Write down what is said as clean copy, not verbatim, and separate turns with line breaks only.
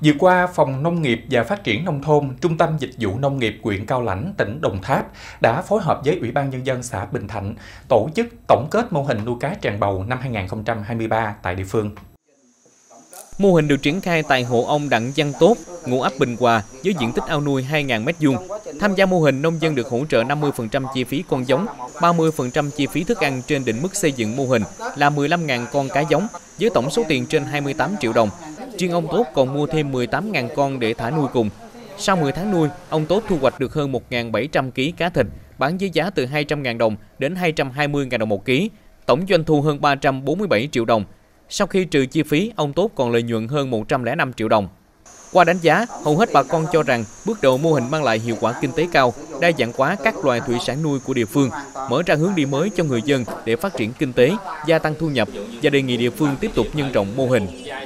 Vừa qua, Phòng Nông nghiệp và Phát triển Nông thôn, Trung tâm Dịch vụ Nông nghiệp huyện Cao Lãnh, tỉnh Đồng Tháp đã phối hợp với Ủy ban Nhân dân xã Bình Thạnh tổ chức tổng kết mô hình nuôi cá tràng bầu năm 2023 tại địa phương.
Mô hình được triển khai tại hộ ông Đặng Văn Tốt, ngụ ấp Bình Hòa với diện tích ao nuôi 2.000 m². Tham gia mô hình, nông dân được hỗ trợ 50% chi phí con giống, 30% chi phí thức ăn trên định mức xây dựng mô hình là 15.000 con cá giống với tổng số tiền trên 28 triệu đồng. Riêng ông Tốt còn mua thêm 18.000 con để thả nuôi cùng. Sau 10 tháng nuôi, ông Tốt thu hoạch được hơn 1.700 kg cá thịt, bán với giá từ 200.000 đồng đến 220.000 đồng một ký, tổng doanh thu hơn 347 triệu đồng. Sau khi trừ chi phí, ông Tốt còn lợi nhuận hơn 105 triệu đồng. Qua đánh giá, hầu hết bà con cho rằng bước đầu mô hình mang lại hiệu quả kinh tế cao, đa dạng hóa các loài thủy sản nuôi của địa phương, mở ra hướng đi mới cho người dân để phát triển kinh tế, gia tăng thu nhập và đề nghị địa phương tiếp tục nhân rộng mô hình.